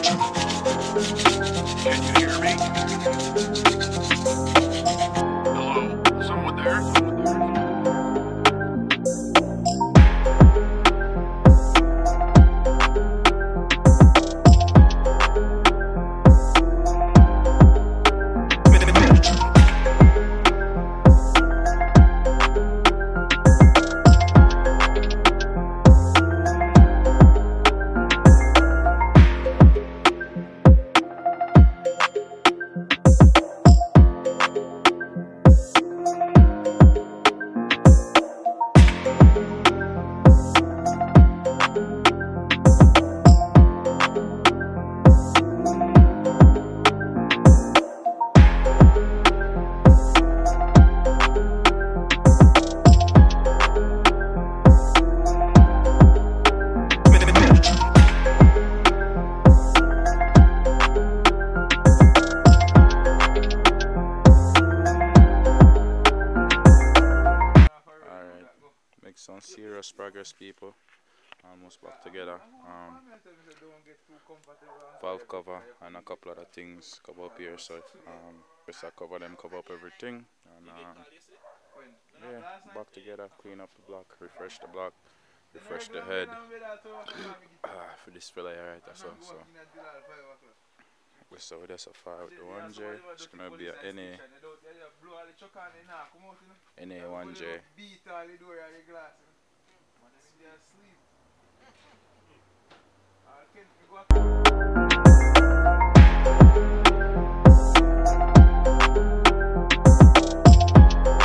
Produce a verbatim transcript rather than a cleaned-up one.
Can you hear me? Hello? Someone there? Make some serious progress, people. Almost back together. Um, valve cover and a couple other things cover up here, so um, just I cover them, cover up everything, and um, yeah, back together, clean up the block, refresh the block, refresh the head uh, for this fella here, right? So, so we saw this so far with the one J. It's gonna be a N A N A one J. Asleep.